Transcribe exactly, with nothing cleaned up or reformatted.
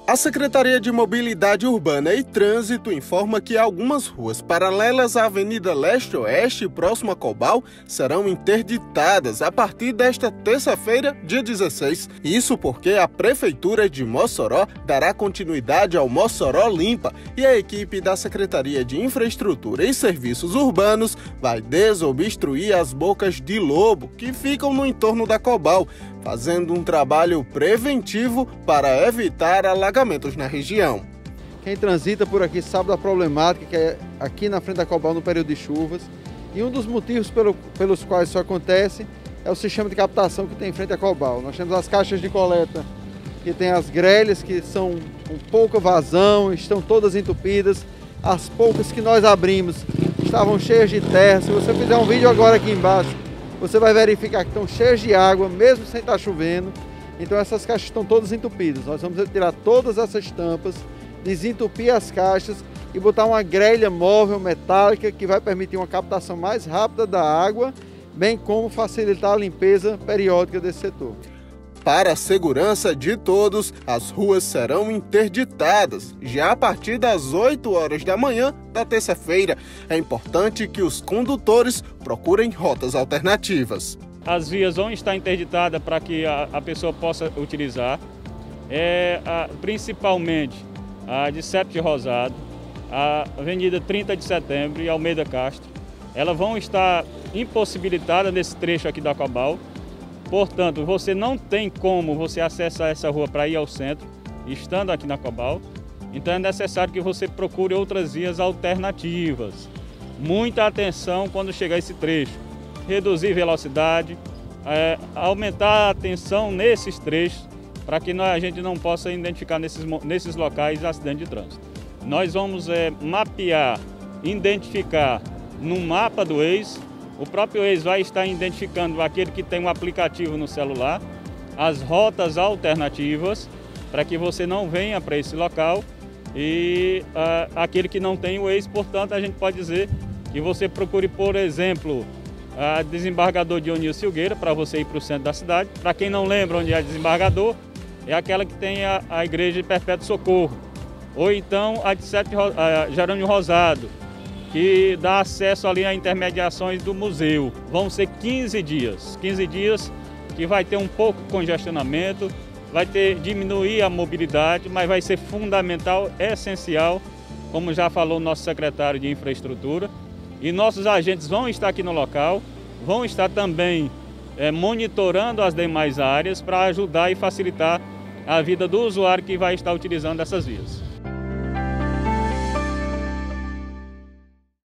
A Secretaria de Mobilidade Urbana e Trânsito informa que algumas ruas paralelas à Avenida Leste-Oeste, próximo a Cobal, serão interditadas a partir desta terça-feira, dia dezesseis. Isso porque a Prefeitura de Mossoró dará continuidade ao Mossoró Limpa e a equipe da Secretaria de Infraestrutura e Serviços Urbanos vai desobstruir as bocas de lobo que ficam no entorno da Cobal, fazendo um trabalho preventivo para evitar alagamentos na região. Quem transita por aqui sabe da problemática que é aqui na frente da Cobal no período de chuvas, e um dos motivos pelo, pelos quais isso acontece é o sistema de captação que tem em frente à Cobal. Nós temos as caixas de coleta que tem as grelhas que são com pouca vazão, estão todas entupidas, as poucas que nós abrimos estavam cheias de terra. Se você fizer um vídeo agora aqui embaixo, você vai verificar que estão cheias de água, mesmo sem estar chovendo. Então essas caixas estão todas entupidas. Nós vamos retirar todas essas tampas, desentupir as caixas e botar uma grelha móvel metálica que vai permitir uma captação mais rápida da água, bem como facilitar a limpeza periódica desse setor. Para a segurança de todos, as ruas serão interditadas já a partir das oito horas da manhã da terça-feira. É importante que os condutores procurem rotas alternativas. As vias vão estar interditadas para que a, a pessoa possa utilizar, é, a, principalmente a de Sete Rosado, a Avenida trinta de Setembro e Almeida Castro. Elas vão estar impossibilitadas nesse trecho aqui da Cobal. Portanto, você não tem como você acessar essa rua para ir ao centro, estando aqui na Cobal. Então é necessário que você procure outras vias alternativas. Muita atenção quando chegar esse trecho. Reduzir velocidade, é, aumentar a atenção nesses trechos, para que nós, a gente não possa identificar nesses, nesses locais acidente de trânsito. Nós vamos é, mapear, identificar no mapa do Waze. O próprio Waze vai estar identificando aquele que tem um aplicativo no celular, as rotas alternativas, para que você não venha para esse local, e uh, aquele que não tem o Waze, portanto, a gente pode dizer que você procure, por exemplo, a desembargador Dionísio Silgueira, para você ir para o centro da cidade. Para quem não lembra onde é desembargador, é aquela que tem a, a Igreja de Perpétuo Socorro, ou então a de Sete, a Jerônimo Rosado, que dá acesso ali a intermediações do museu. Vão ser quinze dias, quinze dias que vai ter um pouco de congestionamento, vai ter diminuir a mobilidade, mas vai ser fundamental, essencial, como já falou o nosso secretário de Infraestrutura, e nossos agentes vão estar aqui no local, vão estar também é, monitorando as demais áreas para ajudar e facilitar a vida do usuário que vai estar utilizando essas vias.